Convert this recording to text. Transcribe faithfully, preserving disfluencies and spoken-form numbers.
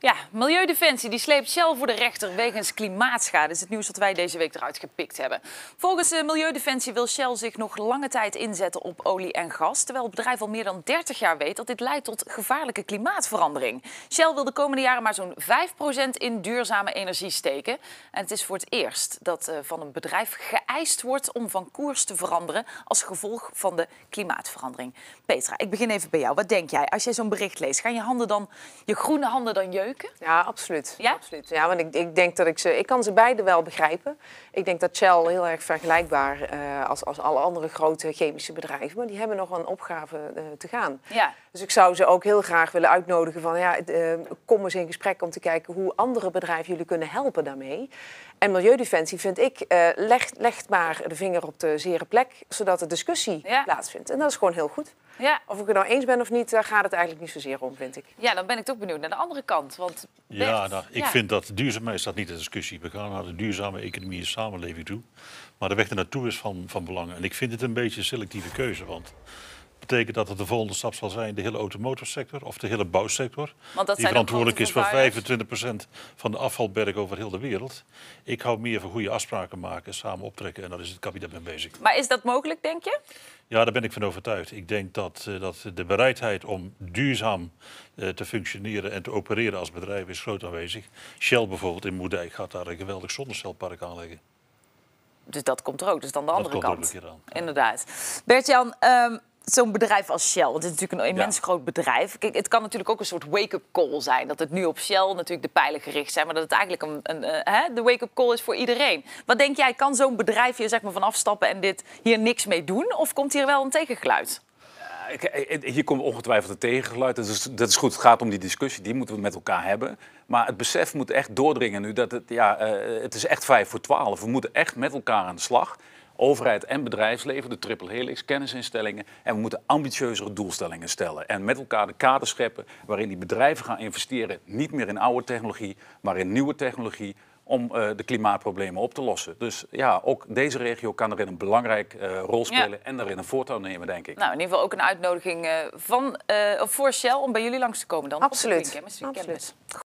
Ja, Milieudefensie die sleept Shell voor de rechter wegens klimaatschade. Dat is het nieuws dat wij deze week eruit gepikt hebben. Volgens de Milieudefensie wil Shell zich nog lange tijd inzetten op olie en gas, terwijl het bedrijf al meer dan dertig jaar weet dat dit leidt tot gevaarlijke klimaatverandering. Shell wil de komende jaren maar zo'n vijf procent in duurzame energie steken. En het is voor het eerst dat uh, van een bedrijf geëist wordt om van koers te veranderen als gevolg van de klimaatverandering. Petra, ik begin even bij jou. Wat denk jij? Als jij zo'n bericht leest, gaan je handen dan, je groene handen dan jeuken? Ja, absoluut. Ja? absoluut. Ja, want ik, ik denk dat ik ze, ik kan ze beide wel begrijpen. Ik denk dat Shell heel erg vergelijkbaar uh, als, als alle andere grote chemische bedrijven, maar die hebben nog een opgave uh, te gaan. Ja. Dus ik zou ze ook heel graag willen uitnodigen van, ja, uh, kom eens in gesprek om te kijken hoe andere bedrijven jullie kunnen helpen daarmee. En Milieudefensie, vind ik, uh, legt, legt maar de vinger op de zere plek, zodat de discussie ja. plaatsvindt. En dat is gewoon heel goed. Ja. Of ik het nou eens ben of niet, daar gaat het eigenlijk niet zozeer om, vind ik. Ja, dan ben ik toch benieuwd naar de andere kant. Want Bert, ja, nou, ik ja. vind dat duurzaamheid staat niet in de discussie. We gaan naar de duurzame economie en samenleving toe. Maar de weg ernaartoe is van, van belang. En ik vind het een beetje een selectieve keuze. Want dat betekent dat het de volgende stap zal zijn de hele automotorsector of de hele bouwsector. Want dat die verantwoordelijk is voor vijfentwintig procent van de afvalberg over heel de wereld. Ik hou meer van goede afspraken maken, samen optrekken en daar is het kabinet mee bezig. Maar is dat mogelijk, denk je? Ja, daar ben ik van overtuigd. Ik denk dat, uh, dat de bereidheid om duurzaam uh, te functioneren en te opereren als bedrijf is groot aanwezig. Shell bijvoorbeeld in Moerdijk gaat daar een geweldig zonnecelpark aanleggen. Dus dat komt er ook, dus dan de andere dat komt kant. er ook een keer aan. Inderdaad. Bert-Jan, um, zo'n bedrijf als Shell, want het is natuurlijk een immens ja. groot bedrijf. Kijk, het kan natuurlijk ook een soort wake-up call zijn. Dat het nu op Shell natuurlijk de pijlen gericht zijn, maar dat het eigenlijk een, een, uh, hè, de wake-up call is voor iedereen. Wat denk jij, kan zo'n bedrijf hier zeg maar van afstappen en dit hier niks mee doen? Of komt hier wel een tegengeluid? Hier komt ongetwijfeld een tegengeluid. Dat is, dat is goed, het gaat om die discussie, die moeten we met elkaar hebben. Maar het besef moet echt doordringen nu dat het, ja, uh, het is echt vijf voor twaalf. We moeten echt met elkaar aan de slag. Overheid en bedrijfsleven, de triple helix, kennisinstellingen. En we moeten ambitieuzere doelstellingen stellen. En met elkaar de kader scheppen waarin die bedrijven gaan investeren. Niet meer in oude technologie, maar in nieuwe technologie. Om uh, de klimaatproblemen op te lossen. Dus ja, ook deze regio kan erin een belangrijke uh, rol spelen ja. en daarin een voortouw nemen, denk ik. Nou, in ieder geval ook een uitnodiging uh, van, uh, voor Shell om bij jullie langs te komen dan. Absoluut. Absoluut.